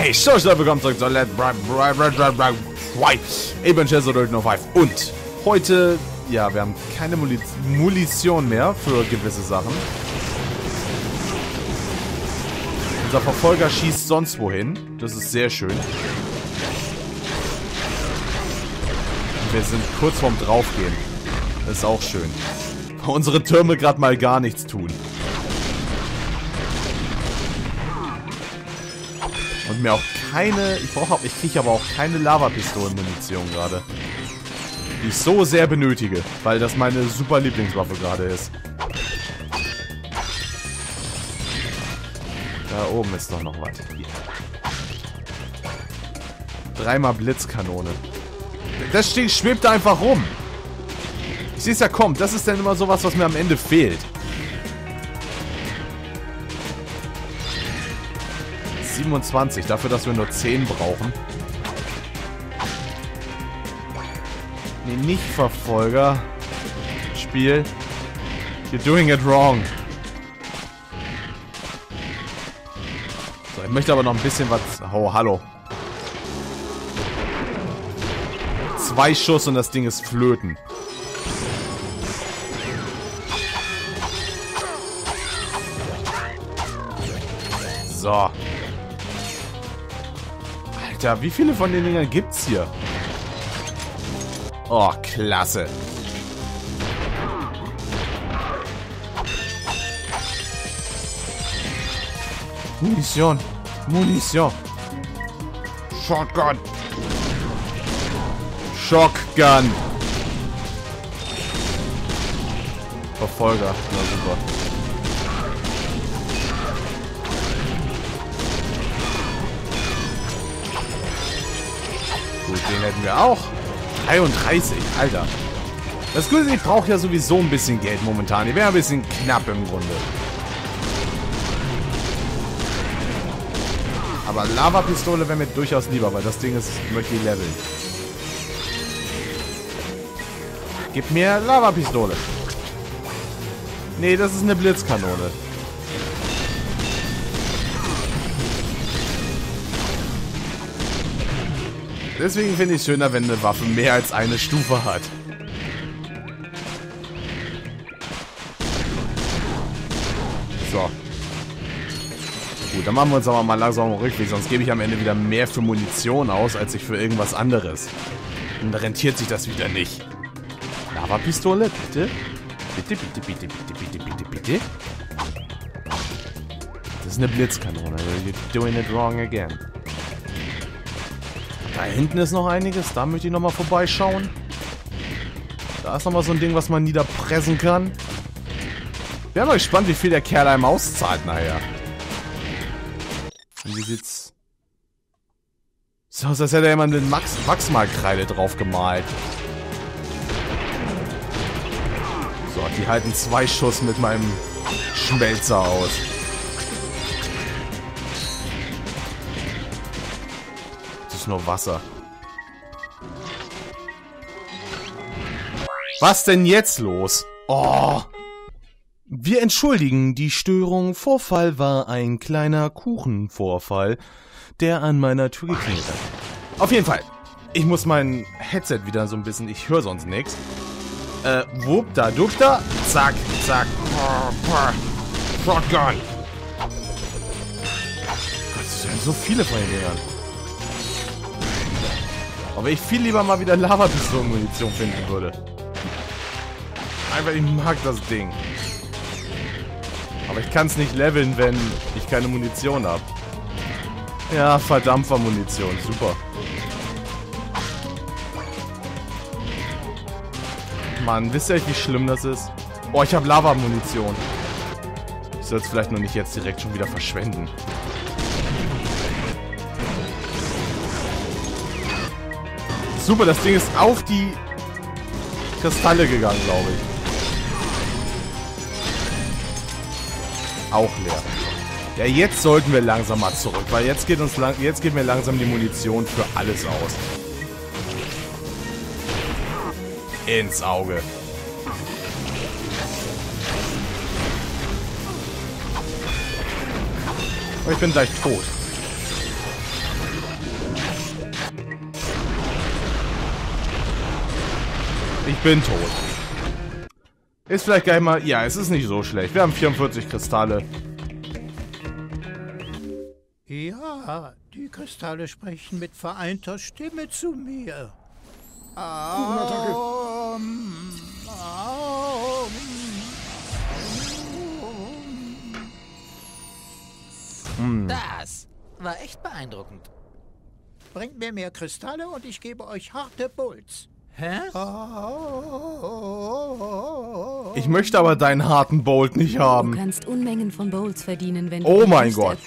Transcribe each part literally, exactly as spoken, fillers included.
Hey, so schnell willkommen zurück zu Let's White. Ich bin Chess oder fünf. Und heute, ja, wir haben keine Muli Munition mehr für gewisse Sachen. Unser Verfolger schießt sonst wohin. Das ist sehr schön. Und wir sind kurz vorm Draufgehen. Das ist auch schön. Weil unsere Türme gerade mal gar nichts tun. Und mir auch keine... Ich brauche ich kriege aber auch keine Lavapistolen-Munition gerade. Die ich so sehr benötige. Weil das meine super Lieblingswaffe gerade ist. Da oben ist doch noch was. Hier. Dreimal Blitzkanone. Das steht, schwebt da einfach rum. Ich sehe es ja, kommt. Das ist dann immer sowas, was mir am Ende fehlt. siebenundzwanzig, dafür, dass wir nur zehn brauchen. Nee, nicht Verfolger. Spiel. You're doing it wrong. So, ich möchte aber noch ein bisschen was... Oh, hallo. Zwei Schuss und das Ding ist flöten. So. Alter, wie viele von den Dingern gibt's hier? Oh, klasse. Munition. Munition. Shotgun. Shotgun. Verfolger. Na super. Gut, den hätten wir auch. dreiunddreißig, Alter. Das Gute ist, ich brauche ja sowieso ein bisschen Geld momentan. Ich wäre ein bisschen knapp im Grunde. Aber Lavapistole wäre mir durchaus lieber, weil das Ding ist, möchte ich leveln. Gib mir Lavapistole. Nee, das ist eine Blitzkanone. Deswegen finde ich es schöner, wenn eine Waffe mehr als eine Stufe hat. So. Gut, dann machen wir uns aber mal langsam einen Rückweg, sonst gebe ich am Ende wieder mehr für Munition aus, als ich für irgendwas anderes. Und da rentiert sich das wieder nicht. Lavapistole, bitte? Bitte, bitte, bitte, bitte, bitte, bitte, bitte. Das ist eine Blitzkanone. You're doing it wrong again. Da hinten ist noch einiges. Da möchte ich nochmal vorbeischauen. Da ist nochmal so ein Ding, was man niederpressen kann. Ich bin mal gespannt, wie viel der Kerl einem auszahlt nachher. Und wie sieht's... So aus, als hätte jemand eine Max Wachsmalkreide drauf gemalt. So, die halten zwei Schuss mit meinem Schmelzer aus. Nur Wasser. Was denn jetzt los? Oh. Wir entschuldigen die Störung. Vorfall war ein kleiner Kuchenvorfall, der an meiner Tür geklingelt hat. Auf jeden Fall. Ich muss mein Headset wieder so ein bisschen... Ich höre sonst nichts. Äh, wupp da, dupp da. Zack, zack. Shotgun. Gott, es sind so viele von den Dingern. Aber ich viel lieber mal wieder Lavapistolen-Munition finden würde. Einfach, ich mag das Ding. Aber ich kann es nicht leveln, wenn ich keine Munition habe. Ja, Verdampfer-Munition. Super. Mann, wisst ihr, wie schlimm das ist? Oh, ich habe Lava-Munition. Ich soll es vielleicht nur nicht jetzt direkt schon wieder verschwenden. Super, das Ding ist auf die Kristalle gegangen, glaube ich. Auch leer. Ja, jetzt sollten wir langsam mal zurück, weil jetzt geht uns lang jetzt geht mir langsam die Munition für alles aus. Ins Auge. Aber ich bin gleich tot. Ich bin tot. Ist vielleicht gleich mal... Ja, es ist nicht so schlecht. Wir haben vierundvierzig Kristalle. Ja, die Kristalle sprechen mit vereinter Stimme zu mir. Aum, aum, Hm. Das war echt beeindruckend. Bringt mir mehr Kristalle und ich gebe euch harte Bolts. Hä? Ich möchte aber deinen harten Bolt nicht Du haben. kannst Unmengen von Bowls verdienen, wenn du... Oh die mein Wüste- Gott.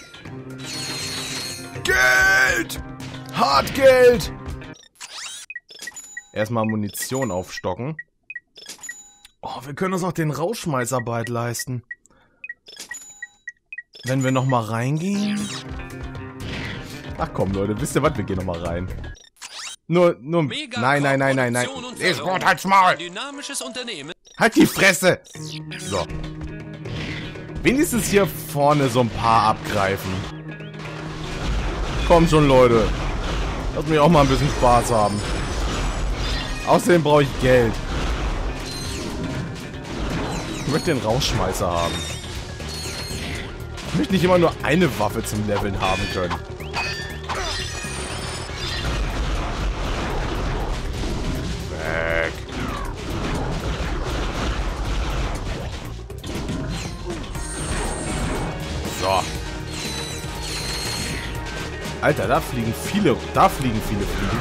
Geld! Hartgeld! Erstmal Munition aufstocken. Oh, wir können uns auch den Rauschmeißer bald leisten. Wenn wir nochmal reingehen... Ach komm, Leute, wisst ihr was? Wir gehen nochmal rein. Nur, nur... Mega Nein, nein, nein, nein, nein. Produktion und Ich Förderung. Wort, halt's Maul! Ein dynamisches Unternehmen. Halt die Fresse! So. Wenigstens hier vorne so ein paar abgreifen. Kommt schon, Leute. Lass mich auch mal ein bisschen Spaß haben. Außerdem brauche ich Geld. Ich möchte den Rauschmeißer haben. Ich möchte nicht immer nur eine Waffe zum Leveln haben können. Weg. So. Alter, da fliegen viele, da fliegen viele Fliegen.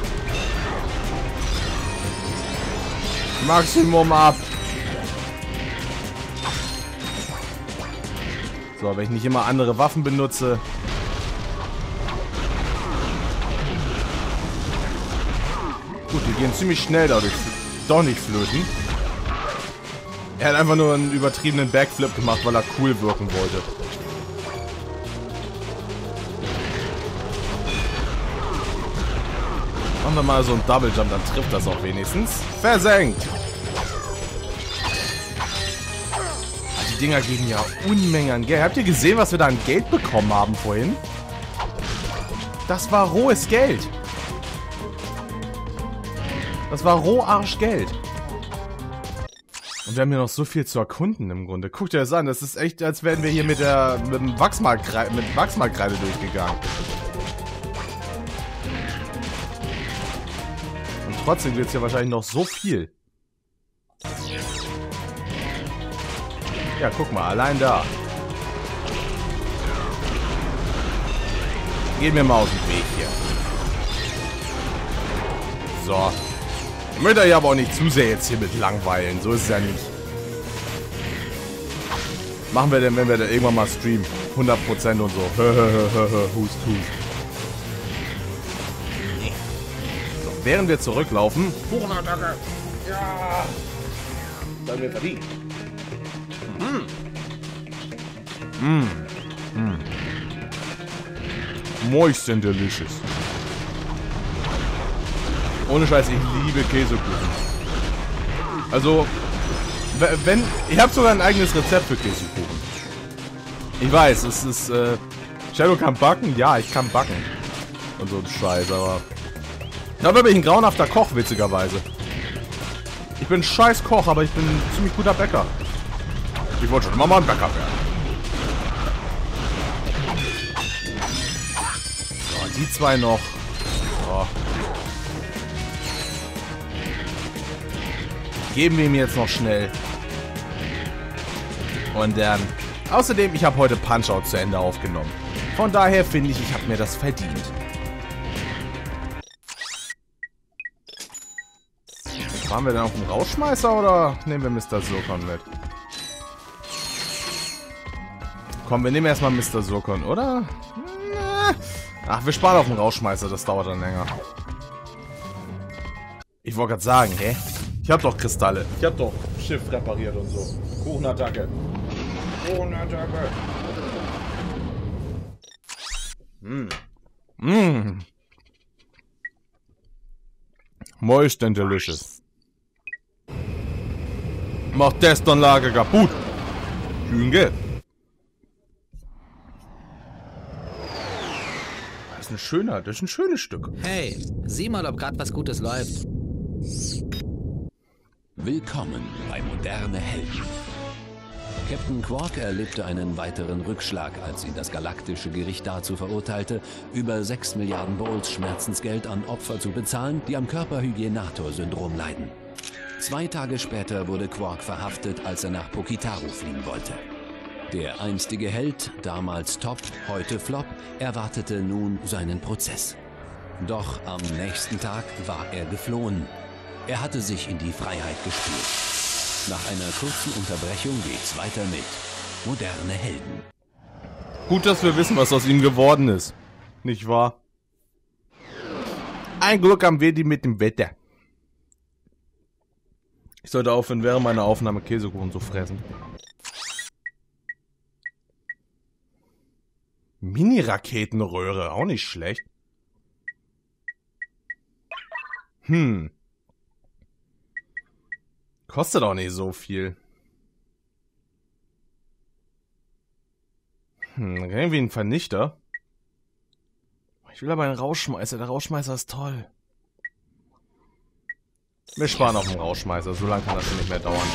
Maximum ab. So, wenn ich nicht immer andere Waffen benutze. Gut, die gehen ziemlich schnell dadurch. Doch nicht flöten. Er hat einfach nur einen übertriebenen Backflip gemacht, weil er cool wirken wollte. Machen wir mal so einen Double Jump, dann trifft das auch wenigstens. Versenkt! Die Dinger geben ja Unmengen an Geld. Habt ihr gesehen, was wir da an Geld bekommen haben vorhin? Das war rohes Geld. Das war Roharschgeld. Und wir haben hier noch so viel zu erkunden im Grunde. Guckt euch das an, das ist echt, als wären wir hier mit der mit dem Wachsmalkreide, mit Wachsmalkreide durchgegangen. Und trotzdem gibt es hier wahrscheinlich noch so viel. Ja, guck mal, allein da. Gehen wir mal aus dem Weg hier. So. Ich möchte euch aber auch nicht zu sehr jetzt hier mit langweilen. So ist es ja nicht. Machen wir denn, wenn wir da irgendwann mal streamen? hundert Prozent und so. Hust, hust. So, während wir zurücklaufen. Buchenattacke. Ja. Sollen wir verdienen. Mm. Mm. Mm. Moist and delicious. Ohne Scheiß, ich liebe Käsekuchen. Also, wenn... Ich habe sogar ein eigenes Rezept für Käsekuchen. Ich weiß, es ist... Äh, Shadow kann backen? Ja, ich kann backen. Und so ein Scheiß, aber... Dafür bin ich ein grauenhafter Koch, witzigerweise. Ich bin ein scheiß Koch, aber ich bin ein ziemlich guter Bäcker. Ich wollte schon immer mal ein Bäcker werden. So, die zwei noch. So. Geben wir ihm jetzt noch schnell. Und dann... Außerdem, ich habe heute Punch-Out zu Ende aufgenommen. Von daher finde ich, ich habe mir das verdient. Fahren wir denn auf den Rauschmeißer oder nehmen wir Mister Surkon mit? Komm, wir nehmen erstmal Mister Surkon, oder? Ach, wir sparen auf den Rauschmeißer, das dauert dann länger. Ich wollte gerade sagen, hä? Ich hab doch Kristalle. Ich hab doch Schiff repariert und so. Kuchenattacke. Kuchenattacke. Mm. Mm. Moist and delicious. Macht Testanlage kaputt. Schön geht. Das ist ein schöner, das ist ein schönes Stück. Hey, sieh mal, ob gerade was Gutes läuft. Willkommen bei Moderne Helden. Captain Quark erlebte einen weiteren Rückschlag, als ihn das galaktische Gericht dazu verurteilte, über sechs Milliarden Bols Schmerzensgeld an Opfer zu bezahlen, die am Körperhygienator-Syndrom leiden. Zwei Tage später wurde Quark verhaftet, als er nach Pokitaru fliehen wollte. Der einstige Held, damals Top, heute Flop, erwartete nun seinen Prozess. Doch am nächsten Tag war er geflohen. Er hatte sich in die Freiheit gespielt. Nach einer kurzen Unterbrechung geht's weiter mit Moderne Helden. Gut, dass wir wissen, was aus ihm geworden ist. Nicht wahr? Ein Glück haben wir die mit dem Wetter. Ich sollte aufhören, während meiner Aufnahme Käsekuchen zu fressen. Mini-Raketenröhre, auch nicht schlecht. Hm. Kostet auch nicht so viel. Hm, irgendwie ein Vernichter. Ich will aber einen Rauschmeißer. Der Rauschmeißer ist toll. Wir sparen auf den Rauschmeißer. So lange kann das nicht mehr dauern.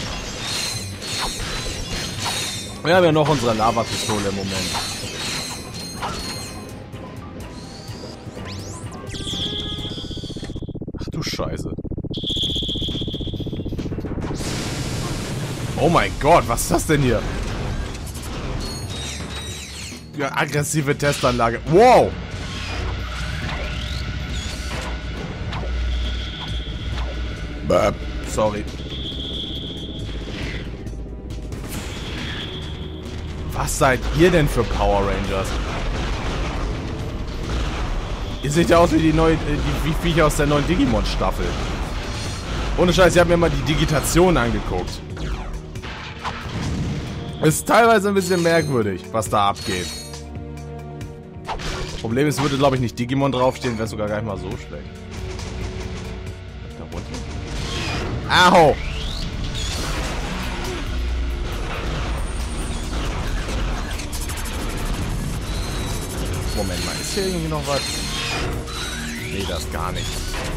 Wir haben ja noch unsere Lavapistole im Moment. Ach du Scheiße. Oh mein Gott, was ist das denn hier? Ja, aggressive Testanlage. Wow! Bäh, sorry. Was seid ihr denn für Power Rangers? Ihr seht ja aus wie die neue, die, wie Viecher aus der neuen Digimon-Staffel. Ohne Scheiß, ich habe mir mal die Digitation angeguckt. Ist teilweise ein bisschen merkwürdig, was da abgeht. Problem ist, würde glaube ich nicht Digimon draufstehen, wäre sogar gar nicht mal so schlecht. Da runter. Au! Moment mal, ist hier irgendwie noch was? Nee, das gar nicht.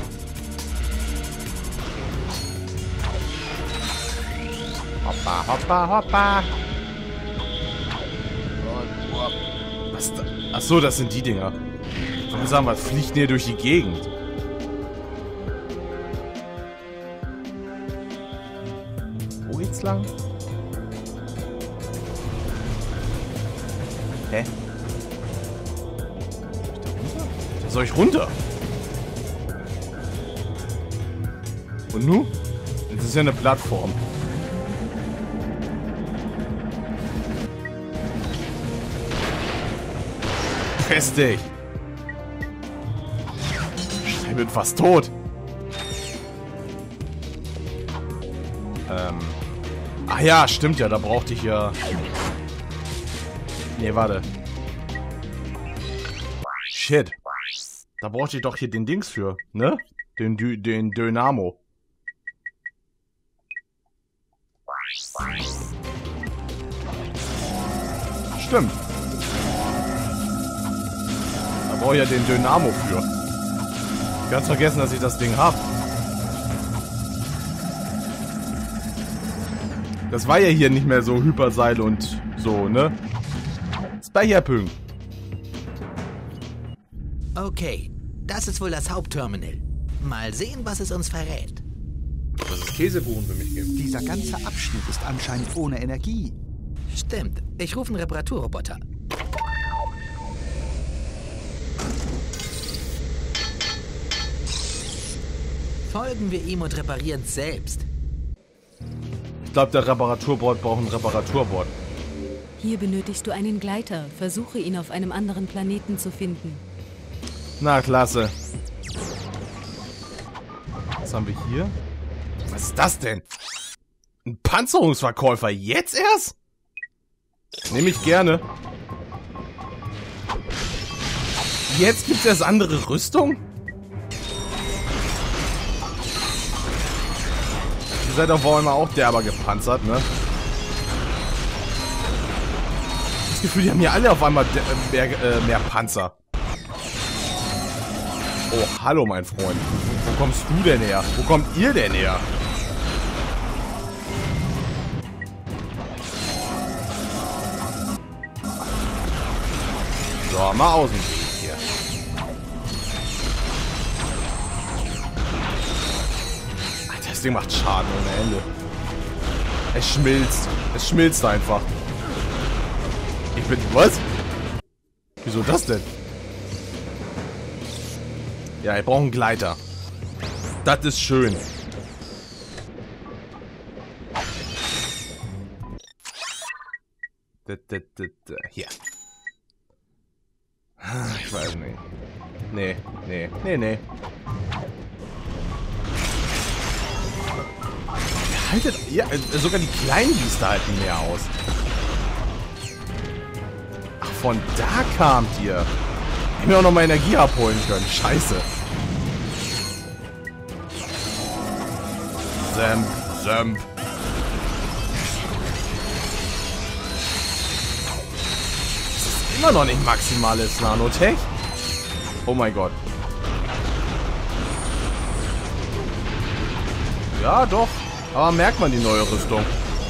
Hoppa, hoppa, hoppa. Was da? Achso, das sind die Dinger. Ich würde sagen, was fliegt denn hier durch die Gegend? Wo geht's lang? Hä? Soll ich runter? Und nu? Das ist ja eine Plattform. Fest dich! Ich bin fast tot. Ähm. Ach ja, stimmt ja, da brauchte ich ja... Nee, warte. Shit. Da brauchte ich doch hier den Dings für, ne? Den, Dü den Dynamo. Stimmt. Da brauche ich ja den Dynamo für. Ganz vergessen, dass ich das Ding habe. Das war ja hier nicht mehr so Hyperseil und so, ne? Speicherpunkt. Okay, das ist wohl das Hauptterminal. Mal sehen, was es uns verrät. Das ist Käsekuchen für mich geben. Dieser ganze Abschnitt ist anscheinend ohne Energie. Stimmt, ich rufe einen Reparaturroboter. Folgen wir ihm und reparieren es selbst. Ich glaube, der Reparaturbot braucht ein Reparaturbot. Hier benötigst du einen Gleiter. Versuche ihn auf einem anderen Planeten zu finden. Na, klasse. Was haben wir hier? Was ist das denn? Ein Panzerungsverkäufer. Jetzt erst? Nehme ich gerne. Jetzt gibt es erst andere Rüstung? Ihr seid auf einmal auch derber gepanzert, ne? Das Gefühl, die haben hier alle auf einmal mehr, äh, mehr Panzer. Oh, hallo, mein Freund. Wo, wo kommst du denn her? Wo kommt ihr denn her? Oh, mal aus dem Weg hier. Alter, das Ding macht Schaden ohne Ende. Es schmilzt. Es schmilzt einfach. Ich bin... Was? Wieso das denn? Ja, ich brauche einen Gleiter. Das ist schön. Hier. Ich weiß nicht. Nee, nee, nee, nee. Haltet... Ja, sogar die kleinen Biester halten mehr aus. Ach, von da kamt ihr. Ich hätte mir auch noch mal Energie abholen können. Scheiße. Semp, Semp. Das ist immer noch nicht maximales Nanotech. Oh mein Gott. Ja, doch. Aber merkt man die neue Rüstung?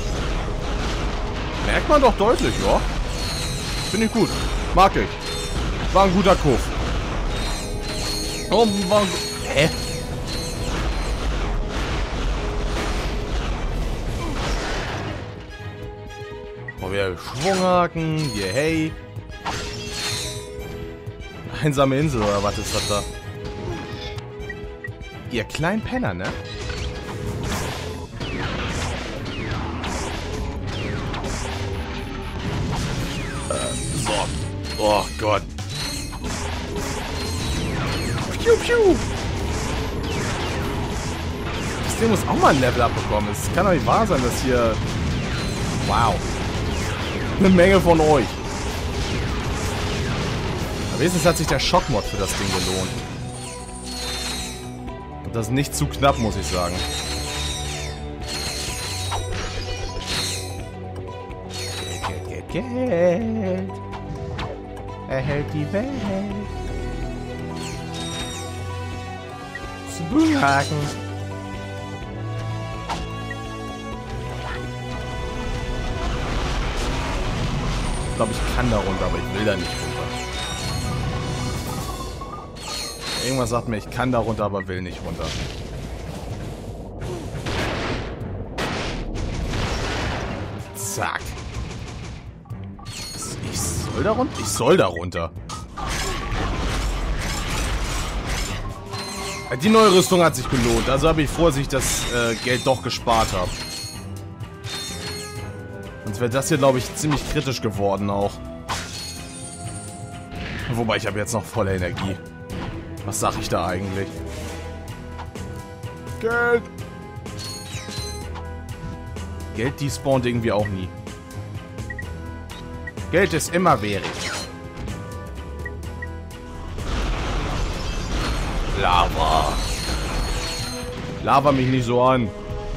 Merkt man doch deutlich, ja. Finde ich gut. Mag ich. War ein guter Kauf. Oh, war ein... Hä? Oh, wir Schwunghaken. Hier, hey. Einsame Insel, oder was ist das da? Ihr kleinen Penner, ne? Oh Gott. Piu, piu. Das Ding muss auch mal ein Level abbekommen. Es kann doch nicht wahr sein, dass hier... Wow. Eine Menge von euch. Aber wenigstens hat sich der Schockmod für das Ding gelohnt. Und das ist nicht zu knapp, muss ich sagen. Geld, Geld, Geld, Geld. Erhält die Welt. Schwunghaken. Ich glaube, ich kann da runter, aber ich will da nicht runter. Irgendwas sagt mir, ich kann da runter, aber will nicht runter. Zack. Ich soll da runter? Ich soll da runter. Die neue Rüstung hat sich gelohnt. Also habe ich vor, dass ich das äh, Geld doch gespart habe. Sonst wäre das hier, glaube ich, ziemlich kritisch geworden auch. Wobei, ich habe jetzt noch volle Energie. Was sag ich da eigentlich? Geld! Geld despawnt irgendwie auch nie. Geld ist immer währig. Lava. Lava mich nicht so an.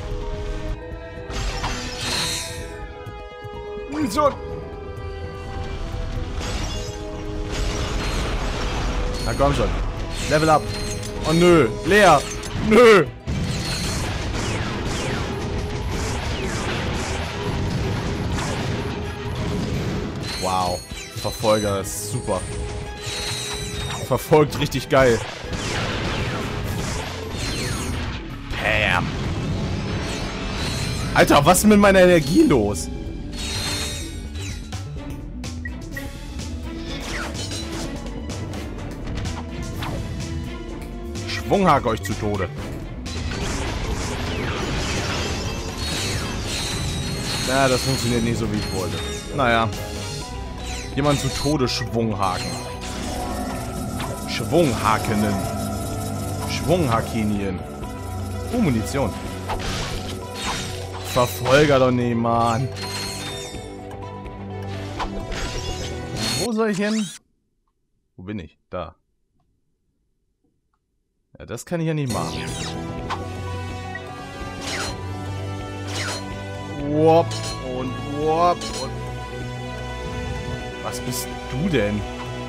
Munition. Na komm schon. Level up. Oh nö. Leer. Nö. Wow. Verfolger ist super. Verfolgt richtig geil. Bam. Alter, was ist mit meiner Energie los? Schwunghake euch zu Tode. Ja, das funktioniert nicht so, wie ich wollte. Naja. Jemand zu Tode Schwunghaken. Schwunghakenen. Schwunghakenien. Oh, Munition. Verfolger doch nicht, Mann. Wo soll ich hin? Wo bin ich? Da. Ja, das kann ich ja nicht machen. Wop und wop und... Was bist du denn?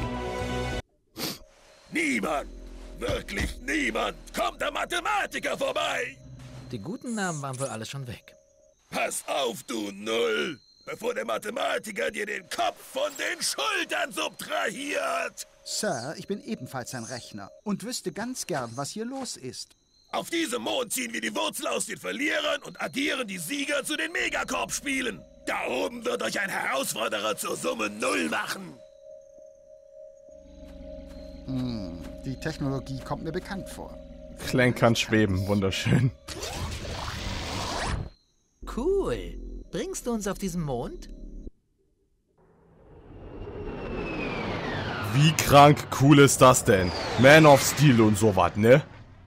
Niemand, wirklich niemand, kommt der Mathematiker vorbei. Die guten Namen waren wohl alle schon weg. Pass auf, du Null. bevor der Mathematiker dir den Kopf von den Schultern subtrahiert. Sir, ich bin ebenfalls ein Rechner und wüsste ganz gern, was hier los ist. Auf diesem Mond ziehen wir die Wurzel aus den Verlierern und addieren die Sieger zu den Megacorp-Spielen. Da oben wird euch ein Herausforderer zur Summe Null machen. Hm, die Technologie kommt mir bekannt vor. Clank kann schweben, wunderschön. Cool. Bringst du uns auf diesen Mond? Wie krank cool ist das denn? Man of Steel und sowas, ne?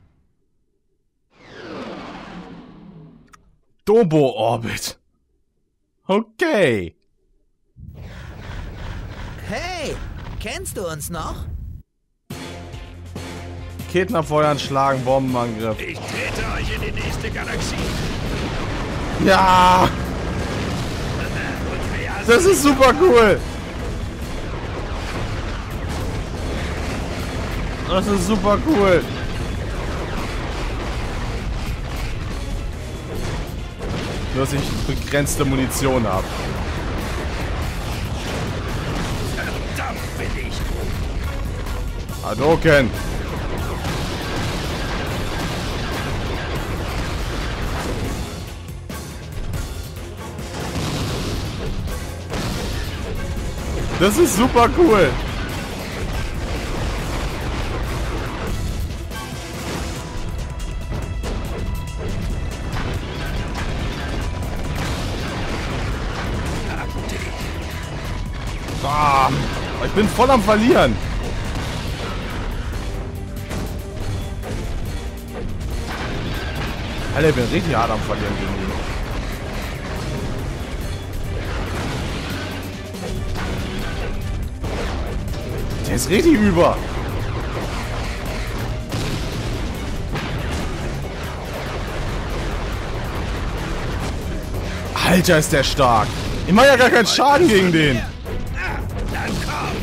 Turbo-Orbit. Okay. Hey, kennst du uns noch? Raketen abfeuern, schlagen, Bombenangriff. Ich trete euch in die nächste Galaxie. Ja! Das ist super cool! Das ist super cool! Nur, dass ich begrenzte Munition habe. Verdammt bin ich. Hadouken! Das ist super cool! Bam! Ich bin voll am Verlieren! Alter, ich bin richtig hart am Verlieren gegen ihn. Der ist richtig über. Alter, ist der stark. Ich mach ja gar keinen Schaden gegen den. Dann komm.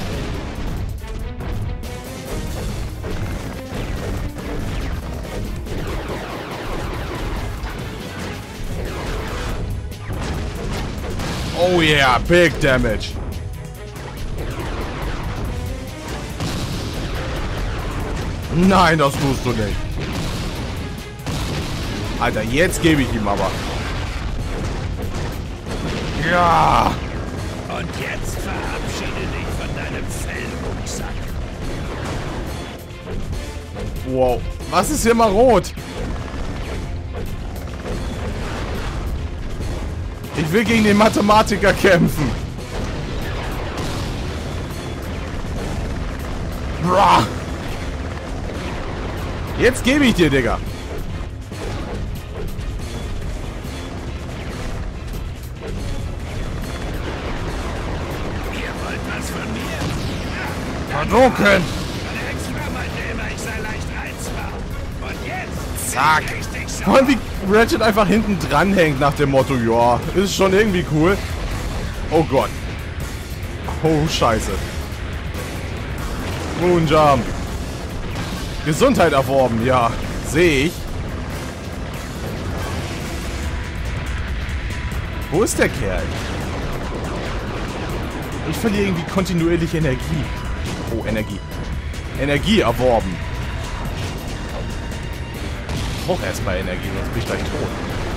Oh yeah, big damage. Nein, das tust du nicht. Alter, jetzt gebe ich ihm aber. Ja. Und jetzt verabschiede dich von deinem Fellrucksack. Wow. Was ist hier mal rot? Ich will gegen den Mathematiker kämpfen. Bra. Jetzt gebe ich dir, Digga. Ihr wollt was von mir? Hadouken. Extra meinte immer, ich sei leicht reizbar. Und jetzt? Zack. bin ich richtig sauer. Und wie Ratchet einfach hinten dran hängt nach dem Motto, ja, ist schon irgendwie cool. Oh Gott. Oh, scheiße. Moonjump. Gesundheit erworben, ja. Sehe ich. Wo ist der Kerl? Ich verliere irgendwie kontinuierlich Energie. Oh, Energie. Energie erworben. Ich brauche erstmal Energie, sonst bin ich gleich tot.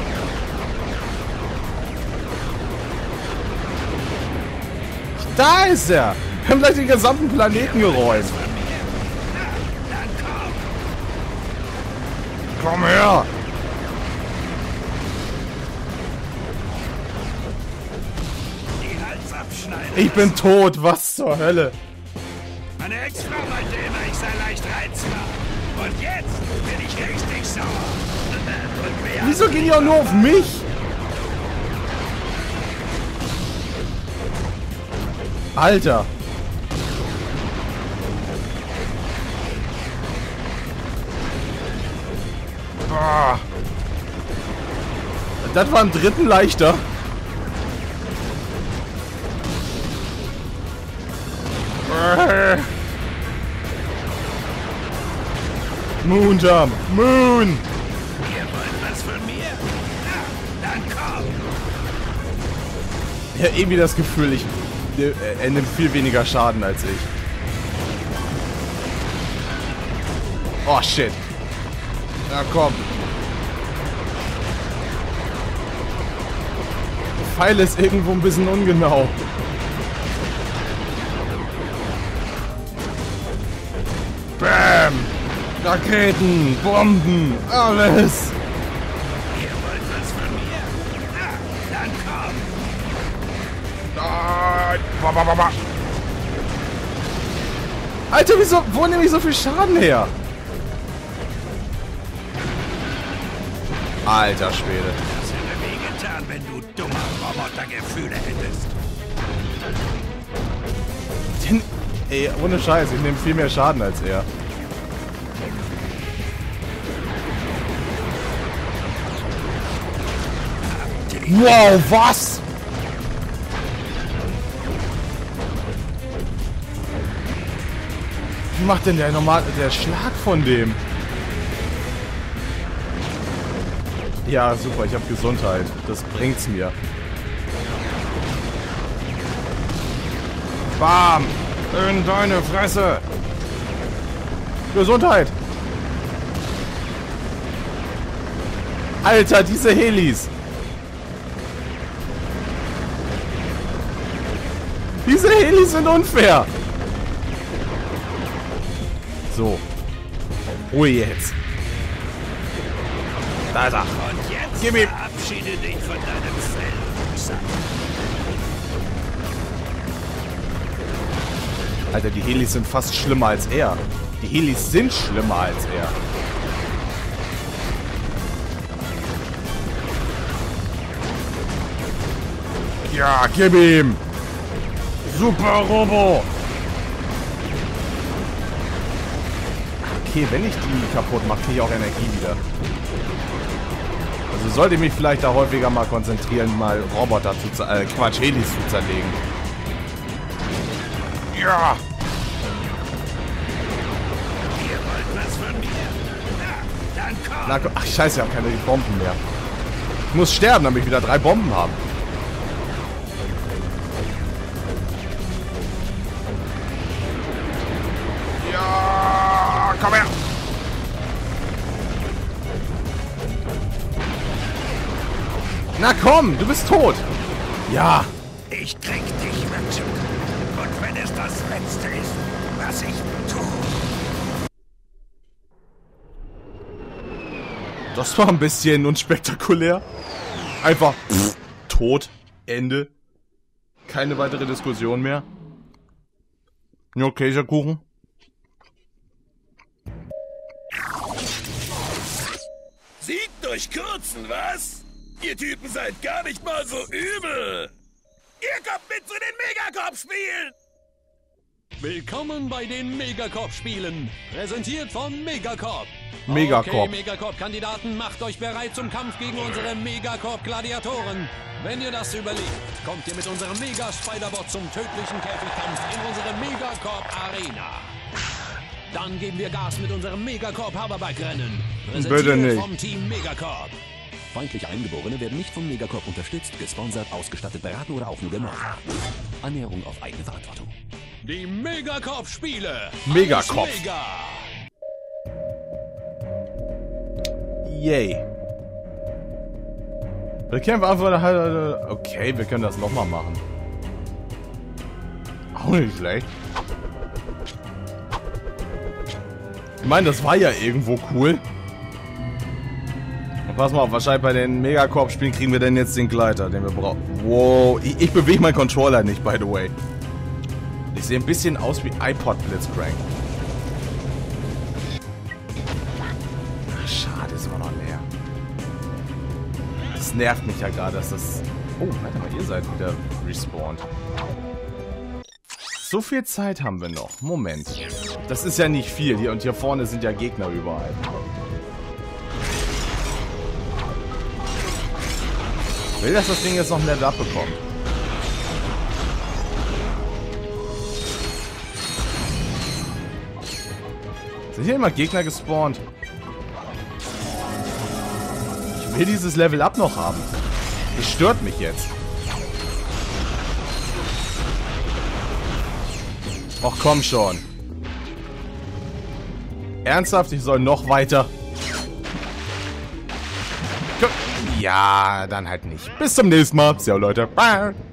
Da ist er! Wir haben gleich den gesamten Planeten geräumt. Komm her! Die Hals abschneiden. Ich bin tot, was zur Hölle? Meine Ex-Frau meinte immer, ich sei leicht reizbar. Und jetzt bin ich richtig sauer. Und wer Wieso gehen die auch nur auf mich? Alter! Ah. Das war ein dritten leichter. Moonjump! Moon! Ihr wollt was von mir? Na, dann komm. Ich habe irgendwie das Gefühl, ich er nimmt viel weniger Schaden als ich. Oh shit. Na komm. Der Pfeil ist irgendwo ein bisschen ungenau. Bam! Raketen, Bomben, alles! Ihr wollt was von mir? Na, dann komm! Nein! Ba, ba, ba, ba. Alter, wieso, wo nehme ich so viel Schaden her? Alter Schwede. Das hätte wehgetan, wenn du dummer Robotergefühle hättest. Den, ey, ohne Scheiß, ich nehme viel mehr Schaden als er. Wow, was? Wie macht denn der normal der Schlag von dem? Ja, super, ich habe Gesundheit. Das bringt's mir. Bam! In deine Fresse! Gesundheit! Alter, diese Helis! Diese Helis sind unfair! So. Ruhe jetzt. Da ist er. Und jetzt Gib ihm. verabschiede dich von deinem Fell. Alter, die Helis sind fast schlimmer als er. Die Helis sind schlimmer als er. Ja, gib ihm! Super Robo! Okay, wenn ich die kaputt mache, kriege ich auch Energie wieder. Also sollte ich mich vielleicht da häufiger mal konzentrieren, mal Roboter zu äh, Quatsch, Helis zu zerlegen. Ja! Ihr wollt was von mir? Na, dann komm! Na, ach scheiße, ich habe keine Bomben mehr. Ich muss sterben, damit ich wieder drei Bomben habe. Ja, komm her! Na komm, du bist tot! Ja! Ich krieg dich, Mensch. Und wenn es das Letzte ist, was ich tue. Das war ein bisschen unspektakulär. Einfach pff, tot. Ende. Keine weitere Diskussion mehr. Ja, Käsekuchen. Sieg durch Kürzen, was? Ihr Typen seid gar nicht mal so übel. Ihr kommt mit zu den Megacorp-Spielen. Willkommen bei den Megacorp-Spielen. Präsentiert von Megacorp. Megacorp. Okay, Megacorp-Kandidaten, macht euch bereit zum Kampf gegen unsere Megacorp-Gladiatoren. Wenn ihr das überlebt, kommt ihr mit unserem Mega-Spider-Bot zum tödlichen Käfigkampf in unsere Megacorp-Arena. Dann geben wir Gas mit unserem Megacorp-Hoverbike-Rennen. Bitte nicht. Vom Team Megacorp. Feindliche Eingeborene werden nicht vom Megacorp unterstützt, gesponsert, ausgestattet, beraten oder auch nur gemobbt. Annäherung auf eigene Verantwortung. Die Megacorp-Spiele. Megacorp. Alles Mega. Yay. Bekämpfe einfach... Okay, wir können das nochmal machen. Auch nicht schlecht. Ich meine, das war ja irgendwo cool. Und pass mal auf, wahrscheinlich bei den Megacorp-Spielen kriegen wir denn jetzt den Gleiter, den wir brauchen. Wow, ich, ich bewege meinen Controller nicht, by the way. Ich sehe ein bisschen aus wie iPod Blitzcrank. Ach, schade, ist immer noch leer. Das nervt mich ja gerade, dass das... Oh, warte mal, ihr seid wieder respawned. So viel Zeit haben wir noch. Moment. Das ist ja nicht viel. Hier und hier vorne sind ja Gegner überall. Ich will, dass das Ding jetzt noch ein Level abbekommt. Sind hier immer Gegner gespawnt? Ich will dieses Level up noch haben. Das stört mich jetzt. Och, komm schon. Ernsthaft? Ich soll noch weiter? Ja, dann halt nicht. Bis zum nächsten Mal. Ciao, Leute. Bye.